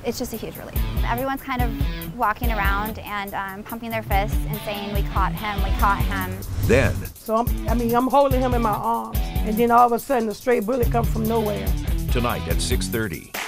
it's just a huge relief. Everyone's kind of walking around and pumping their fists and saying, "We caught him, we caught him." Then, So I'm holding him in my arms, and then all of a sudden a stray bullet comes from nowhere. tonight at 6:30.